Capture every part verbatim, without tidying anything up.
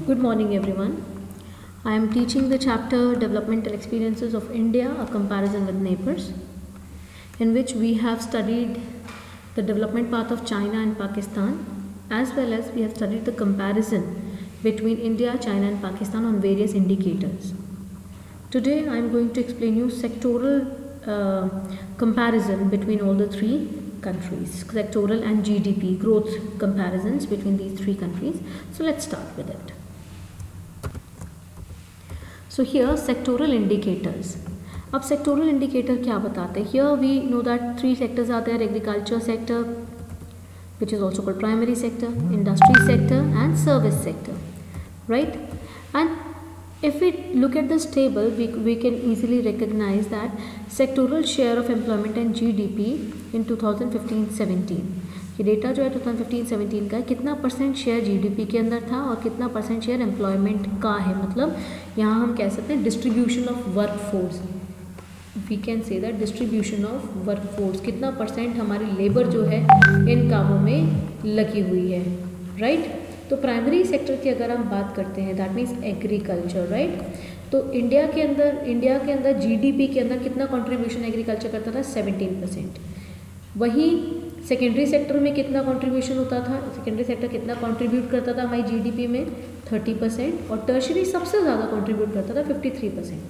Good morning everyone. I am teaching the chapter Developmental Experiences of India, a comparison with neighbors, in which we have studied the development path of China and Pakistan, as well as we have studied the comparison between India, China and Pakistan on various indicators. Today I am going to explain you sectoral uh, comparison between all the three countries, sectoral and G D P growth comparisons between these three countries. So let's start with it. So here sectoral indicators. अब sectoral indicator क्या बताते हैं? Here we know that three sectors are there: agriculture sector, which is also called primary sector, industry sector and service sector, right? And if we look at this table, we, we can easily recognize that sectoral share of employment and G D P in twenty fifteen seventeen, ये data जो है twenty fifteen seventeen का है, कितना percent share GDP के अंदर था और कितना परसेंट शेयर एम्प्लॉयमेंट का है. मतलब यहाँ हम कह सकते हैं distribution of work force, we can say that distribution of work force, कितना परसेंट हमारी लेबर जो है इन कामों में लगी हुई है, राइट right? तो प्राइमरी सेक्टर की अगर हम बात करते हैं, दैट मीन्स एग्रीकल्चर, राइट. तो इंडिया के अंदर इंडिया के अंदर जीडीपी के अंदर कितना कंट्रीब्यूशन एग्रीकल्चर करता था? Seventeen percent. वहीं सेकेंडरी सेक्टर में कितना कंट्रीब्यूशन होता था? सेकेंडरी सेक्टर कितना कंट्रीब्यूट करता था हमारी जीडीपी में? Thirty percent. और टर्शरी सबसे ज़्यादा कंट्रीब्यूट करता था fifty three percent.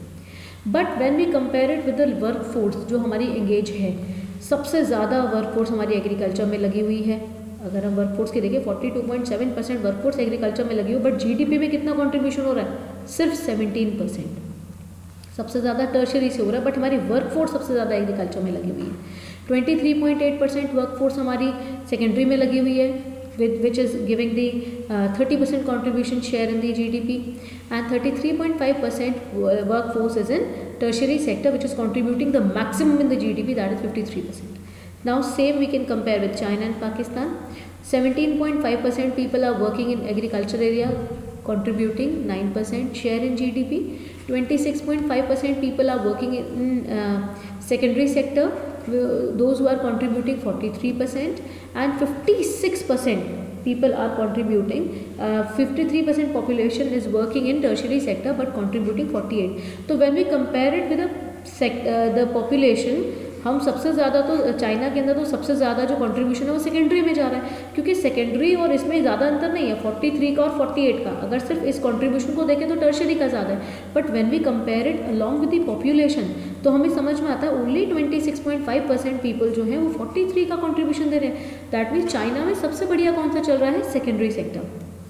But when we compare it with the work force जो हमारी एंगेज है, सबसे ज़्यादा वर्क फोर्स हमारी एग्रीकल्चर में लगी हुई है. अगर हम वर्क फोर्स की देखें forty two point seven percent work force agriculture में लगी हो, बट जीडीपी में कितना कंट्रीब्यूशन हो रहा है? सिर्फ सेवनटीन परसेंट. सबसे ज़्यादा टर्शरी से हो रहा है, बट हमारी वर्क फोर्स सबसे ज़्यादा एग्रीकल्चर में लगी हुई है. Twenty three point eight percent work force हमारी सेकेंडरी में लगी हुई है, with which is giving the uh, thirty percent contribution share in the G D P, and thirty-three point five percent workforce is in tertiary sector, which is contributing the maximum in the G D P, that is fifty-three percent. Now same we can compare with China and Pakistan. seventeen point five percent people are working in agriculture area, contributing nine percent share in G D P. twenty-six point five percent people are working in uh, secondary sector, those who are contributing forty-three percent, and fifty-six percent people are contributing, uh, fifty-three percent population is working in tertiary sector but contributing forty-eight. So when we compare it with the sec, uh, the population, हम सबसे ज़्यादा तो China के अंदर तो सबसे ज़्यादा जो कंट्रीब्यूशन है वो सेकेंडरी में जा रहा है, क्योंकि सेकेंडरी और इसमें ज़्यादा अंतर नहीं है, फोर्टी थ्री का और फोर्टी एट का. अगर सिर्फ इस कंट्रीब्यूशन को देखें तो टर्शरी का ज़्यादा है, but when we compare it along with the population तो हमें समझ में आता है only twenty six point five percent people जो हैं वो फोर्टी थ्री का कंट्रीब्यूशन दे रहे हैं. दैट मीन्स चाइना में सबसे बढ़िया कौन सा चल रहा है? Secondary sector.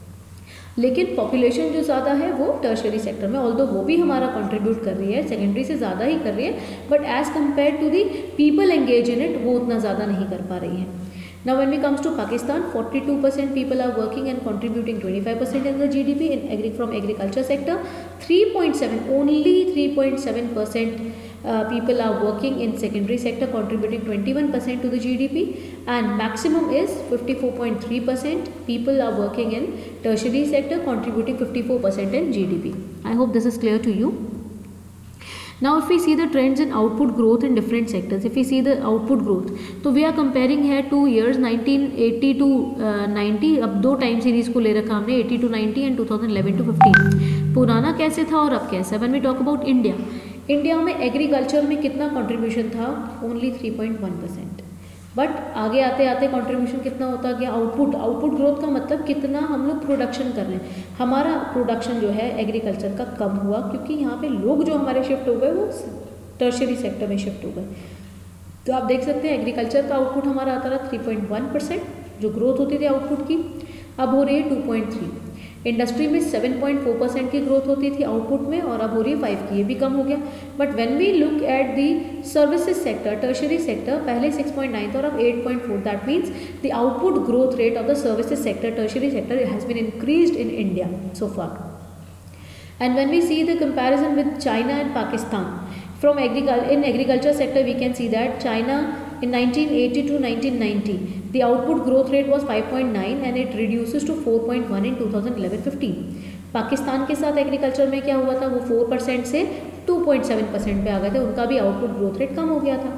लेकिन पॉपुलेशन जो ज़्यादा है वो टर्शरी सेक्टर में, ऑल्दो वो भी हमारा कंट्रीब्यूट कर रही है, सेकेंडरी से ज़्यादा ही कर रही है, but as compare to the people engage in it वो उतना ज़्यादा नहीं कर पा रही है. Now when we comes to Pakistan, forty-two percent people are working and contributing twenty-five percent in the G D P in agri from agriculture sector. three point seven only three point seven percent uh, people are working in secondary sector, contributing twenty-one percent to the G D P, and maximum is fifty-four point three percent people are working in tertiary sector, contributing fifty-four percent in G D P. I hope this is clear to you. Now if we see the trends in output growth in different sectors, if we see the output growth, तो we are comparing here two years nineteen eighty to ninety. अब दो time series को ले रखा हमने, eighty to ninety and twenty eleven to fifteen. पुराना कैसे था और अब कैसा? When we talk about India, India में एग्रीकल्चर में कितना कंट्रीब्यूशन था? Only three point one percent. But आगे आते आते कंट्रीब्यूशन कितना होता गया? आउटपुट आउटपुट ग्रोथ का मतलब कितना हम लोग प्रोडक्शन कर रहे हैं. हमारा प्रोडक्शन जो है एग्रीकल्चर का कम हुआ, क्योंकि यहाँ पे लोग जो हमारे शिफ्ट हो गए वो टर्शरी सेक्टर में शिफ्ट हो गए. तो आप देख सकते हैं एग्रीकल्चर का आउटपुट हमारा आता रहा थ्री पॉइंट वन परसेंट, जो ग्रोथ होती थी आउटपुट की, अब हो रही है टू पॉइंट थ्री. इंडस्ट्री में सेवन पॉइंट फोर परसेंट की ग्रोथ होती थी आउटपुट में, और अब हो रही है फाइव की, ये भी कम हो गया. But when we look at the services sector, tertiary sector, पहले सिक्स पॉइंट नाइन था और अब eight point four. That means the output growth rate of the services sector, tertiary sector, has been increased in India so far. And when we see the comparison with China and Pakistan, from agriculture in agriculture sector we can see that China in nineteen eighty to nineteen ninety the output growth rate was five point nine and it reduces to four point one in twenty eleven fifteen. Pakistan के साथ agriculture में क्या हुआ था? वो four percent से two point seven percent पे आ गए थे, उनका भी आउटपुट ग्रोथ रेट कम हो गया था.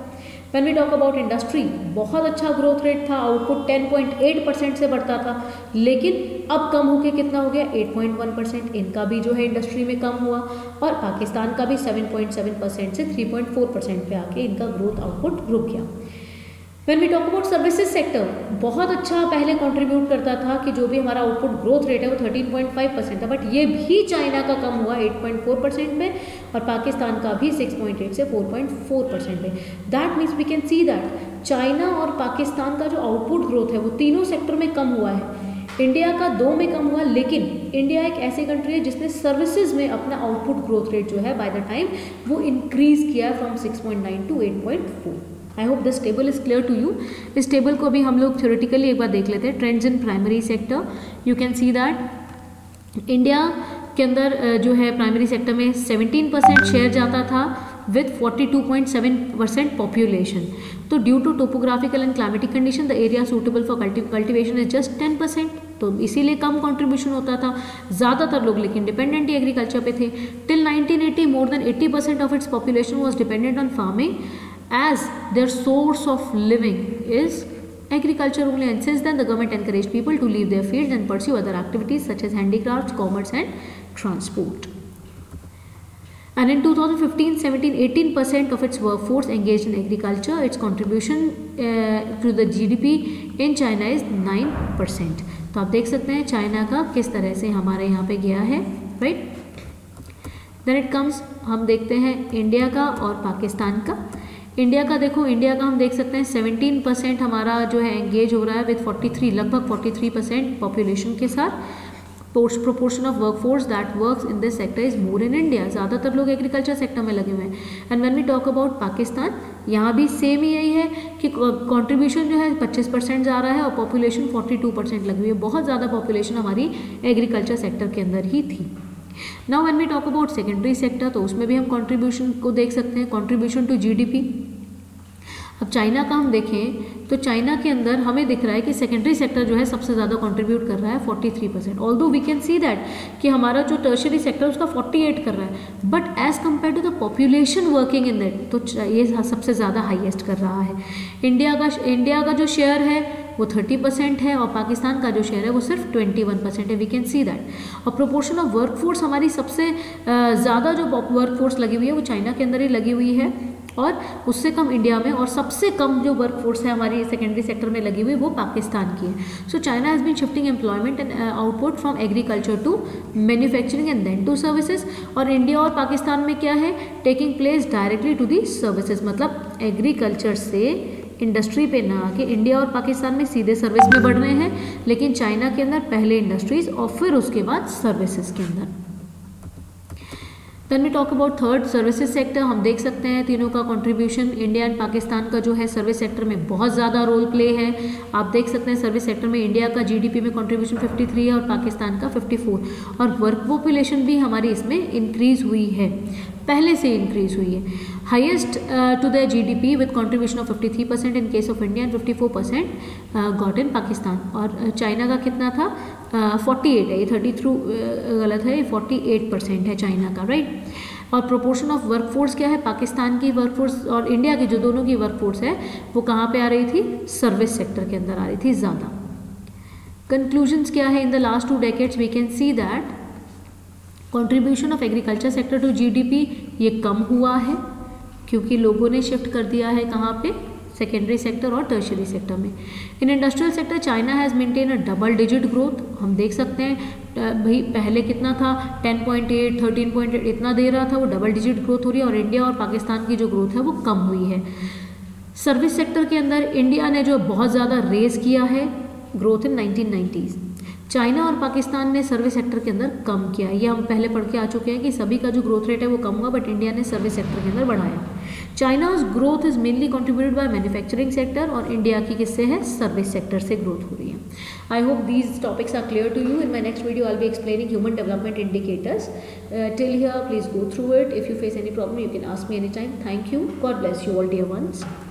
When we talk about industry, बहुत अच्छा ग्रोथ रेट था, output ten point eight percent से बढ़ता था, लेकिन अब कम होके कितना हो गया एट पॉइंट वन परसेंट। इनका भी जो है इंडस्ट्री में कम हुआ, और पाकिस्तान का भी सेवन पॉइंट सेवन परसेंट से थ्री पॉइंट फोर परसेंट पे आके इनका ग्रोथ आउटपुट रुक गया। When we talk about services sector, बहुत अच्छा पहले कंट्रीब्यूट करता था कि जो भी हमारा आउटपुट ग्रोथ रेट है वो थर्टीन पॉइंट फाइव परसेंट था, बट ये भी चाइना का कम हुआ एट पॉइंट फोर परसेंट में, और पाकिस्तान का भी सिक्स पॉइंट एट से फोर पॉइंट फोर परसेंट में। That means we can see that China और पाकिस्तान का जो आउटपुट ग्रोथ है वो तीनों सेक्टर में कम हुआ है। इंडिया का दो में कम हुआ, लेकिन इंडिया एक ऐसी कंट्री है जिसने सर्विसेज में अपना आउटपुट ग्रोथ रेट जो है बाय द टाइम वो इंक्रीज किया from six point nine to eight point four. I hope this table is clear to you. इस टेबल को भी हम लोग थ्योरेटिकली एक बार देख लेते हैं। Trends in primary sector, you can see that India के अंदर जो है प्राइमरी सेक्टर में सेवनटीन परसेंट शेयर जाता था with forty two point seven percent population. तो due to topographical and climatic condition the area suitable for cultivation is just ten percent, तो इसीलिए कम कंट्रीब्यूशन होता था। ज़्यादातर लोग लेकिन डिपेंडेंट ही एग्रीकल्चर पे थे। Till nineteen eighty more than eighty percent of its population was dependent on farming as their source of living is agriculture only, and since then the government encouraged people to leave their fields and pursue other activities such as handicrafts, commerce and transport. And in twenty fifteen seventeen, eighteen percent of its workforce engaged in agriculture. Its contribution uh, to the G D P in China is nine percent. तो आप देख सकते हैं China का किस तरह से हमारे यहाँ पे गया है, राइट। देन इट कम्स, हम देखते हैं इंडिया का और पाकिस्तान का। इंडिया का देखो, इंडिया का हम देख सकते हैं सेवनटीन परसेंट हमारा जो है एंगेज हो रहा है विद फोर्टी थ्री, लगभग फोर्टी थ्री परसेंट पॉपुलेशन के साथ। Proportion of workforce that works in this sector is more in India, ज़्यादातर लोग एग्रीकल्चर सेक्टर में लगे हुए हैं। And when we talk about Pakistan, यहाँ भी सेम ही यही है कि कंट्रीब्यूशन जो है पच्चीस परसेंट जा रहा है और पॉपुलेशन फोर्टी टू परसेंट लगी हुई है। बहुत ज़्यादा पॉपुलेशन हमारी एग्रीकल्चर सेक्टर के अंदर ही थी। Now when we talk about secondary sector, तो उसमें भी हम कंट्रीब्यूशन को देख सकते हैं, कंट्रीब्यूशन टू जीडीपी। अब चाइना का हम देखें तो चाइना के अंदर हमें दिख रहा है कि सेकेंडरी सेक्टर जो है सबसे ज़्यादा कंट्रीब्यूट कर रहा है forty three percent, although we can see that कि हमारा जो टर्शियरी सेक्टर उसका फोर्टी एट कर रहा है, but as compare to the population working in that तो ये सबसे ज़्यादा हाईएस्ट कर रहा है। इंडिया का इंडिया का जो शेयर है वो थर्टी परसेंट है और पाकिस्तान का जो शेयर है वो सिर्फ ट्वेंटी वन परसेंट है, वी कैन सी दैट। और प्रोपोर्शन ऑफ वर्कफोर्स हमारी सबसे ज़्यादा जो वर्कफोर्स लगी हुई है वो चाइना के अंदर ही लगी हुई है, और उससे कम इंडिया में, और सबसे कम जो वर्कफोर्स है हमारी सेकेंडरी सेक्टर में लगी हुई वो पाकिस्तान की है। So China has been shifting employment and output from agriculture to manufacturing and then to services. और इंडिया और पाकिस्तान में क्या है, taking place directly to the services, मतलब एग्रीकल्चर से इंडस्ट्री पे ना आके इंडिया और पाकिस्तान में सीधे सर्विस में बढ़ रहे हैं, लेकिन चाइना के अंदर पहले इंडस्ट्रीज और फिर उसके बाद सर्विसेज के अंदर। When we talk about third services sector, हम देख सकते हैं तीनों का कंट्रीब्यूशन। इंडिया एंड पाकिस्तान का जो है सर्विस सेक्टर में बहुत ज़्यादा रोल प्ले है। आप देख सकते हैं सर्विस सेक्टर में इंडिया का जीडीपी में कंट्रीब्यूशन फिफ्टी थ्री है और पाकिस्तान का फिफ्टी फोर, और वर्क पॉपुलेशन भी हमारी इसमें इंक्रीज़ हुई है, पहले से इंक्रीज़ हुई है। Highest to the GDP with contribution of fifty three percent in case of India and fifty four percent got in Pakistan. और चाइना का कितना था, फोर्टी एट है, ये थर्टी थ्रू गलत है, फोर्टी एट परसेंट है चाइना का, राइट। और प्रोपोर्शन ऑफ वर्कफोर्स क्या है, पाकिस्तान की वर्कफोर्स और इंडिया की जो दोनों की वर्कफोर्स है वो कहाँ पे आ रही थी, सर्विस सेक्टर के अंदर आ रही थी ज़्यादा। कंक्लूजन्स क्या है, in the last two decades we can see that contribution of agriculture sector to GDP ये कम हुआ है, क्योंकि लोगों ने शिफ्ट कर दिया है कहाँ पे, सेकेंडरी सेक्टर और टर्शियरी सेक्टर में। In industrial sector China has maintain a double digit growth, हम देख सकते हैं भाई पहले कितना था, ten point eight, thirteen point eight इतना दे रहा था, वो डबल डिजिट ग्रोथ हो रही है, और इंडिया और पाकिस्तान की जो ग्रोथ है वो कम हुई है। सर्विस सेक्टर के अंदर इंडिया ने जो बहुत ज़्यादा रेस किया है growth in nineteen nineties, China और पाकिस्तान ने सर्विस सेक्टर के अंदर कम किया। ये हम पहले पढ़ के आ चुके हैं कि सभी का जो ग्रोथ रेट है वो कम हुआ, बट इंडिया ने सर्विस सेक्टर के अंदर बढ़ाया। China's growth is mainly contributed by manufacturing sector, और इंडिया की किससे है, सर्विस सेक्टर से ग्रोथ हो रही है। I hope these topics are clear to you. In my next video I will be explaining human development indicators. Till here please go through it. If you face any problem you can ask me any time. Thank you. God bless you all dear once.